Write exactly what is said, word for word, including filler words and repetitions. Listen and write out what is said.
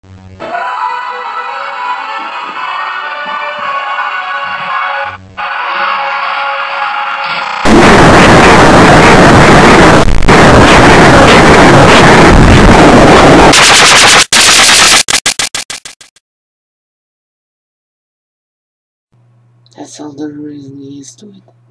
That's all the reason he is to it.